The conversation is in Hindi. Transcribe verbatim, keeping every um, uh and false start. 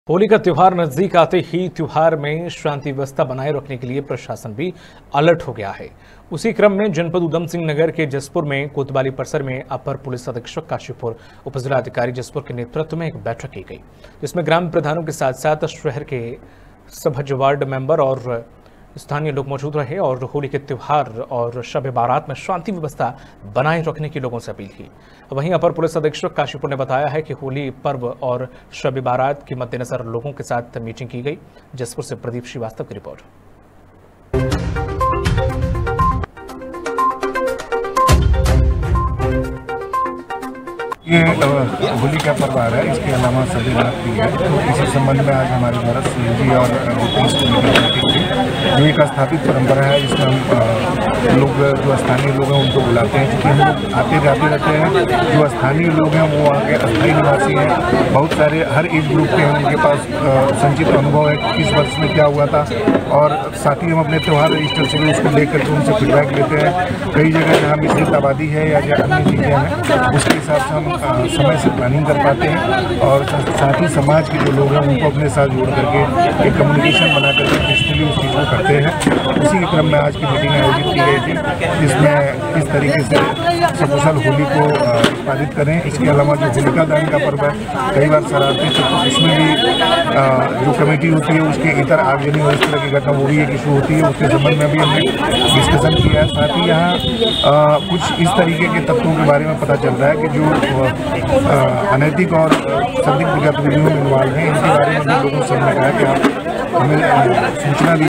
होली का त्योहार नजदीक आते ही त्योहार में शांति व्यवस्था बनाए रखने के लिए प्रशासन भी अलर्ट हो गया है। उसी क्रम में जनपद उधम सिंह नगर के जसपुर में कोतवाली परिसर में अपर पुलिस अधीक्षक काशीपुर उपजिलाधिकारी जसपुर के नेतृत्व में एक बैठक की गई, जिसमें ग्राम प्रधानों के साथ साथ शहर के सभी वार्ड मेंबर और स्थानीय लोग मौजूद रहे और होली के त्योहार और शब बारात में शांति व्यवस्था बनाए रखने की लोगों से अपील की। वहीं अपर पुलिस अधीक्षक काशीपुर ने बताया है कि होली पर्व और शब बारात के मद्देनजर लोगों के साथ मीटिंग की गई। जसपुर से प्रदीप श्रीवास्तव की रिपोर्ट। ये होली का पर्व आ रहा है, इसके अलावा सभी रात भी है। तो इसी संबंध में आज हमारे द्वारा सीएजी और पुलिस को जो एक स्थापित परंपरा है, जिसमें हम लोग जो स्थानीय लोग हैं उनको बुलाते हैं, क्योंकि हम लोग आते जाते रहते हैं। जो स्थानीय लोग हैं वो वहाँ के अस्थायी निवासी हैं, बहुत सारे हर एज ग्रुप के हैं, उनके पास संचित अनुभव है कि किस वर्ष में क्या हुआ था, और साथ ही हम अपने त्यौहार रजिस्टर से भी उसको लेकर के उनसे फीडबैक लेते हैं। कई जगह जहाँ मिश्रित आबादी है या जो अन्य चीज़ें हैं, उसके हिसाब से हम समय से प्लानिंग कर पाते हैं, और साथ ही समाज के जो लोग हैं उनको अपने साथ जोड़ करके एक कम्युनिकेशन बना करके डिजिटली उस चीज़ को करते हैं। उसी के क्रम में आज की मीटिंग आयोजित की गई थी, जिसमें किस तरीके से सकुशल होली को निष्पादित करें। इसके अलावा जो होलिका दहन का पर्व है, कई बार शरारती तो इसमें भी जो कमेटी होती है उसके इतर आगजनी और इस तरह की घटना वो भी एक इशू होती है, उसके संबंध में भी हमने डिस्कशन किया है। साथ ही यहाँ कुछ इस तरीके के तत्वों के बारे में पता चल रहा है कि जो अनैतिक और संदिग्ध गतिविधियों में इन्वॉल्व हैं, इनके बारे में भी लोगों से हमने कहा कि आप हमें सूचना दी